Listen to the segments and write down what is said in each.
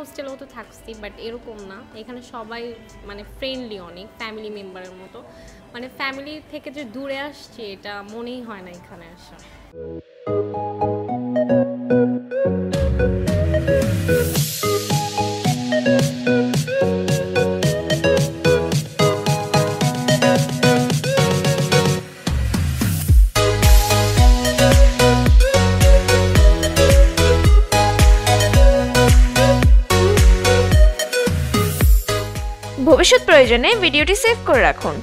হোস্টেলেও তো থাকছি, বাট এরকম না। এখানে সবাই মানে ফ্রেন্ডলি, অনেক ফ্যামিলি মেম্বারের মতো। মানে ফ্যামিলি থেকে যে দূরে আসছি এটা মনেই হয় না এখানে আসা। ভবিষ্যৎ প্রয়োজনে ভিডিওটি সেভ করে রাখুন।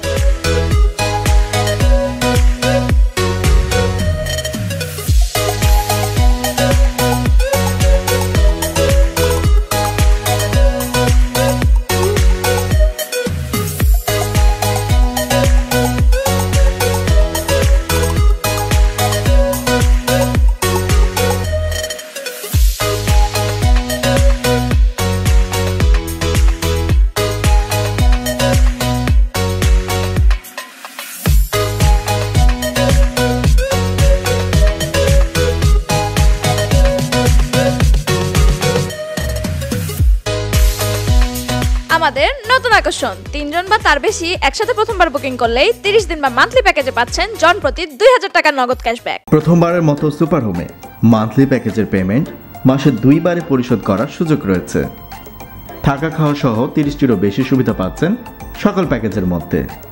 আমাদের নতুন আকর্ষণ, 3 জন বা তার বেশি একসাথে প্রথমবার বুকিং করলেই 30 দিন বা মান্থলি প্যাকেজে পাচ্ছেন জন প্রতি 2000 টাকা নগদ ক্যাশব্যাক। প্রথমবারের মতো সুপার হোমে মান্থলি প্যাকেজের পেমেন্ট মাসে 2 বারে পরিশোধ করার সুযোগ রয়েছে। থাকা খাওয়া সহ 30টিরও বেশি সুবিধা পাচ্ছেন সকল প্যাকেজের মধ্যে।